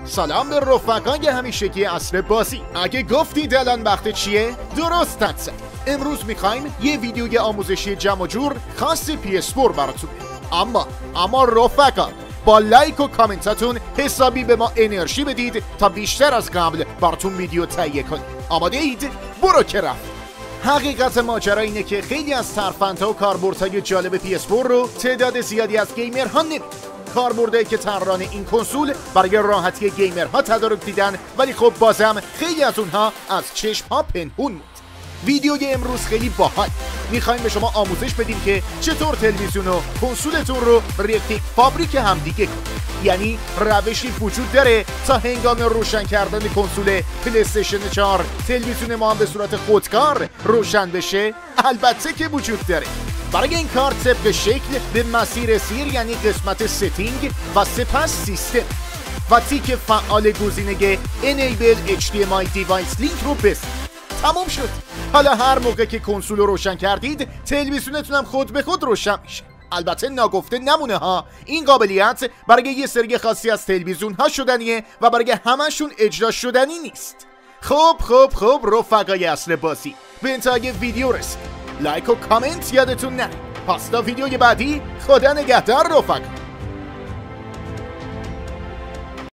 سلام به رفقای همیشگی عصر بازی. اگه گفتید الان وقت چیه؟ درست حدسه. امروز میخوایم یه ویدیوی آموزشی جمع و جور خاص PS4 براتون. اما رفقا با لایک و کامنتاتون حسابی به ما انرژی بدید تا بیشتر از قبل براتون ویدیو تهیه کنیم. آماده اید؟ برو که رفت. حقیقت ماجرا اینه که خیلی از ترفندها و کاربردهای جالب PS4 رو تعداد زیادی از گیمرها نمی‌دونن. کاربردهایی که طراحان این کنسول برای راحتی گیمرها تدارک دیدن، ولی خب بازم خیلی از اونها از چشم‌ها پنهون بود. ویدیوی امروز خیلی باحال. میخوایم به شما آموزش بدیم که چطور تلویزیون و کنسولتون رو ریختیک فابریک همدیگه کنید. یعنی روشی وجود داره تا هنگام روشن کردن کنسول پلی‌استیشن 4 تلویزیون ما هم به صورت خودکار روشن بشه؟ البته که وجود داره. برای این کار طبق شکل به مسیر سیر، یعنی قسمت ستینگ و سپس سیستم و تیک فعال گزینه Enable HDMI Device Link رو بزنید. تمام شد. حالا هر موقع که کنسول رو روشن کردید تلویزیونتون هم خود به خود روشن میشه. البته ناگفته نمونه ها، این قابلیت برای یه سری خاصی از تلویزیون ها شدنیه و برای همشون اجرا شدنی نیست. خب رفقای اصل بازی، به انتهای ویدیو رسید. لایک و کامنت یادتون نره. پس تا ویدیوی بعدی، خدا نگهدار رفقا.